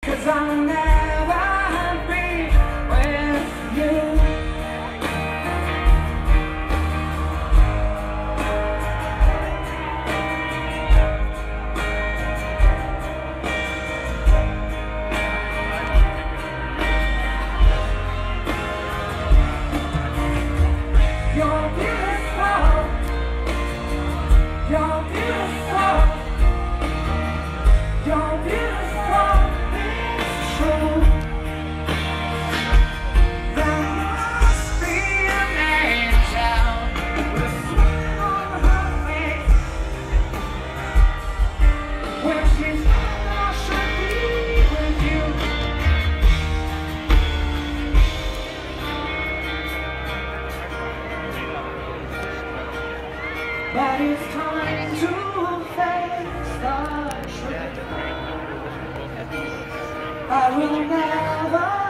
'Cause I'll never be with you. You're beautiful. You're beautiful. You're beautiful. It's true. There must be an angel with a smile on her face when she's I should be with you. But it's time to face the truth. I will never